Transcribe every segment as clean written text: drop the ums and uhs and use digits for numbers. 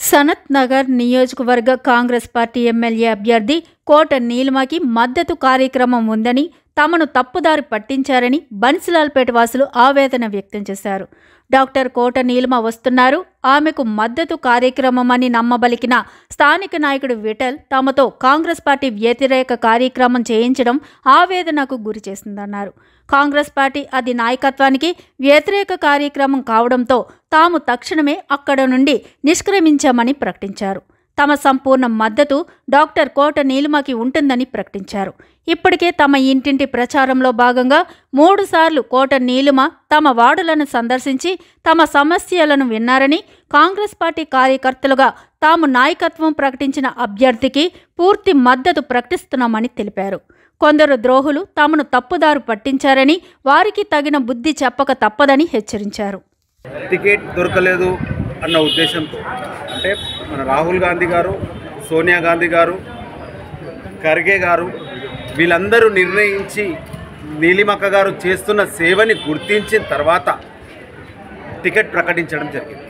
సనత్ నగర్ నియోజకవర్గ Congress party MLA అభ్యర్థి కోట నీలిమకి మద్దతు కార్యక్రమం ఉందని, తమను తప్పుదారి పట్టించారని బన్సిలాల్పేట వాసులు ఆవేదన వ్యక్తం చేశారు. డాక్టర్ కోట నీలిమ వస్తున్నారు, ఆమెకు మద్దతు కార్యక్రమమని నమ్మబలికిన స్థానిక నాయకుడు విఠల్ తమతో కాంగ్రెస్ పార్టీ వ్యతిరేక కార్యక్రమం చేయించడం ఆవేదనకు గురి చేసిందన్నారు. కాంగ్రెస్ పార్టీ అది నాయకత్వానికి వ్యతిరేక కార్యక్రమం కావడంతో తాము తక్షణమే అక్కడ నుండి నిష్క్రమించామని ప్రకటించారు. తమ సంపూర్ణ మద్దతు డాక్టర్ కోట నీలిమకి ఉంటుందని ప్రకటించారు. ఇప్పటికే తమ ఇంటింటి ప్రచారంలో భాగంగా 3 సార్లు కోట నీలిమ తమ వార్డులను సందర్శించి తమ సమస్యలను విన్నారని, కాంగ్రెస్ పార్టీ కార్యకర్తలుగా తాము నాయకత్వం ప్రకటించిన అభ్యర్థికి పూర్తి మద్దతు ప్రకటిస్తున్నామని తెలిపారు. కొందరు ద్రోహులు తమను తప్పుదారు పట్టించారని, వారికి తగిన బుద్ధి చెప్పక తప్పదని హెచ్చరించారు. టికెట్ దొరకలేదు అన్న ఉద్దేశంతో, అంటే మన రాహుల్ గాంధీ గారు, సోనియా గాంధీ గారు, ఖర్గే గారు వీళ్ళందరూ నిర్ణయించి నీలిమక్క గారు చేస్తున్న సేవని గుర్తించిన తర్వాత టికెట్ ప్రకటించడం జరిగింది.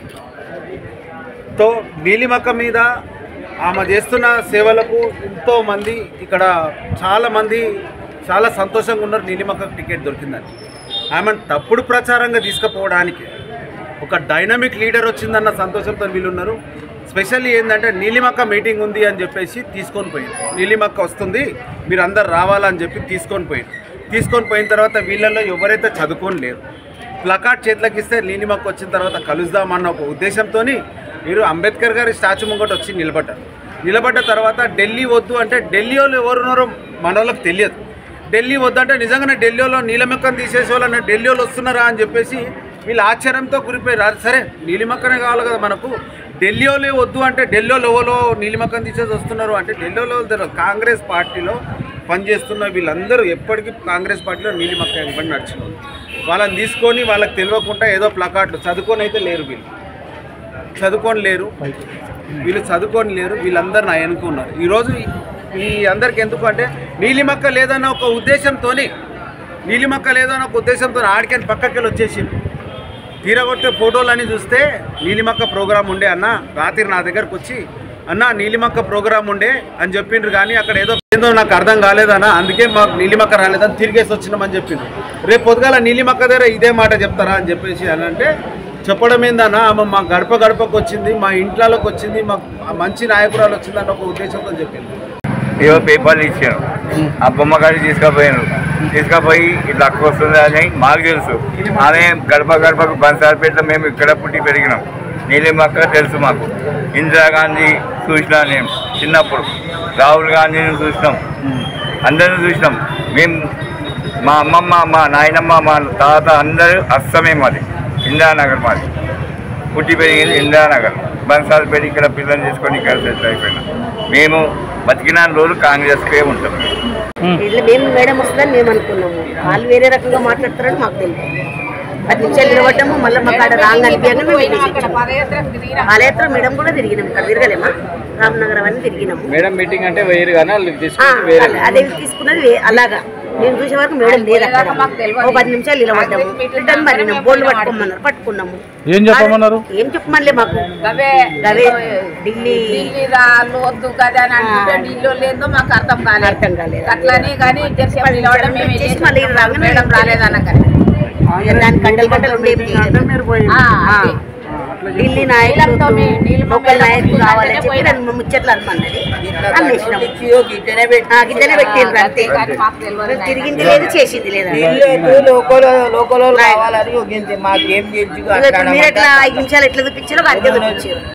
తో నీలిమక్క మీద ఆమె చేస్తున్న సేవలకు ఎంతోమంది ఇక్కడ చాలా సంతోషంగా ఉన్నారు. నీలిమక్కకు టికెట్ దొరికిందని ఆమెను తప్పుడు ప్రచారంగా తీసుకుపోవడానికి ఒక డైనమిక్ లీడర్ వచ్చిందన్న సంతోషంతో వీళ్ళు ఉన్నారు. స్పెషల్లీ ఏంటంటే నీలిమక్క మీటింగ్ ఉంది అని చెప్పేసి తీసుకొని పోయారు. నీలిమక్క వస్తుంది, మీరు అందరు రావాలని చెప్పి తీసుకొని పోయిన తర్వాత వీళ్ళల్లో ఎవరైతే చదువుకొని లేరు, ప్లకార్డ్ చేతులకు ఇస్తే నీలిమక్క వచ్చిన తర్వాత కలుద్దామన్న ఒక ఉద్దేశంతో మీరు అంబేద్కర్ గారి స్టాచ్యూ ముంగట వచ్చి నిలబడ్డ తర్వాత ఢిల్లీ వద్దు అంటే ఢిల్లీలో ఎవరున్నారో మన వాళ్ళకి తెలియదు. ఢిల్లీ వద్దు అంటే నిజంగానే ఢిల్లీలో నీలిమక్కను తీసేసే వాళ్ళని ఢిల్లీలో వస్తున్నారా అని చెప్పేసి వీళ్ళు ఆశ్చర్యంతో గురిపోయారు. సరే నీలిమక్కనే కావాలి కదా మనకు, ఢిల్లీలో వద్దు అంటే ఢిల్లీలో ఎవరో నీలిమక్కను తీసేసి వస్తున్నారు అంటే ఢిల్లీలో కాంగ్రెస్ పార్టీలో పనిచేస్తున్న వీళ్ళందరూ ఎప్పటికీ కాంగ్రెస్ పార్టీలో నీలిమక్క ఇవ్వండి నడిచినారు. వాళ్ళని తీసుకొని వాళ్ళకి తెలియకుండా ఏదో ప్లకార్డులు చదువుకొని అయితే లేరు, చదువుకొని లేరు వీళ్ళందరూ నా ఎన్నుకున్నారు. ఈరోజు ఈ అందరికి ఎందుకు అంటే నీలిమక్క లేదన్న ఒక ఉద్దేశంతో ఆడికని పక్కకెళ్ళి వచ్చేసి తీరగొట్టే ఫోటోలన్నీ చూస్తే నీలిమక్క ప్రోగ్రాం ఉండే అన్న, రాత్రి నా దగ్గరకు వచ్చి అన్న నీలిమక్క ప్రోగ్రాం ఉండే అని చెప్పిండ్రు. కానీ అక్కడ ఏదో నాకు అర్థం కాలేదన్న, అందుకే మాకు నీలిమక్క రాలేదని తిరిగేసి వచ్చినామని చెప్పిండ్రు. రేపు పొద్దుగాల నీలిమక్క దగ్గర ఇదే మాట చెప్తారా అని చెప్పేసి అని అంటే చెప్పడం ఏందన్న, ఆమె మా గడపకు వచ్చింది, మా ఇంట్లోకి వచ్చింది, మాకు మంచి నాయకురాలు వచ్చింది అన్న ఒక ఉద్దేశంతో చెప్పింది. ఏవో పేపర్లు ఇచ్చాను, ఆ బొమ్మ గారికి తీసుకుపోయి ఇట్లా అక్క వస్తుంది అని మాకు తెలుసు. ఆమె గడపకు బన్సిలాల్పేటలో మేము ఇక్కడ పుట్టి పెరిగినాం. నీలిమక్క తెలుసు మాకు. ఇందిరాగాంధీ చూసినా నేను చిన్నప్పుడు, రాహుల్ గాంధీని చూసినాం, అందరిని చూసినాం. మేము మా అమ్మమ్మ, మా నాయనమ్మ, మా తాత అందరూ అస్సమే మాది ఇందిరానగర్. మాది పుట్టి పెరిగింది ఇందిరానగర్. బన్సిలాల్పేట ఇక్కడ పిల్లలు చేసుకొని ఇక్కడ సెటిల్ అయిపోయినాం. మేము బతికిన రోజులు కాంగ్రెస్కే ఉంటాం. మేము మేడం వస్తుందని మేము అనుకున్నాము, వాళ్ళు వేరే రకంగా మాట్లాడతారని మాకు తెలియదు. 10 నిమిషాలు నిలబడ్డాము, మళ్ళీ మాకు ఆడ రాంగ్ అనిపించగా మేము పాదయాత్ర మేడం కూడా తిరిగినాం. ఇక్కడ తిరగలేమా, రామనగర్ అవన్నీ తిరిగినాము. మేడం మీటింగ్ అంటే వేరు కానీ అదే తీసుకున్నది అలాగా మేము చూసే వరకు మేడం లేదు అక్కడ. 10 నిమిషాలు నిలబడ్డాము, రిటర్న్ మరినాం, బోర్డు పట్టుకున్నాము. ఏం చెప్పమనిలే మాకు అవే ఢిల్లీ వద్దు కదా అని అంటే ఢిల్లీలో లేదో మాకు అర్థం కాలేదు. అట్లానే కానీ మళ్ళీ మేడం రాలేదన్న కానీ దాని గంటలు ఉండేవి. ఢిల్లీ నాయకులు, లోకల్ నాయకులు కావాలని చెప్పి నన్ను ముచ్చట్లు అనుకున్నది అన్వేషణం గిద్దనే పెట్టిండ్రు అంతే. తిరిగింది లేదు, చేసింది లేదు. మీరు ఎట్లా 5 నిమిషాలు ఎట్లా చూపించారో అంతే చూపించారు.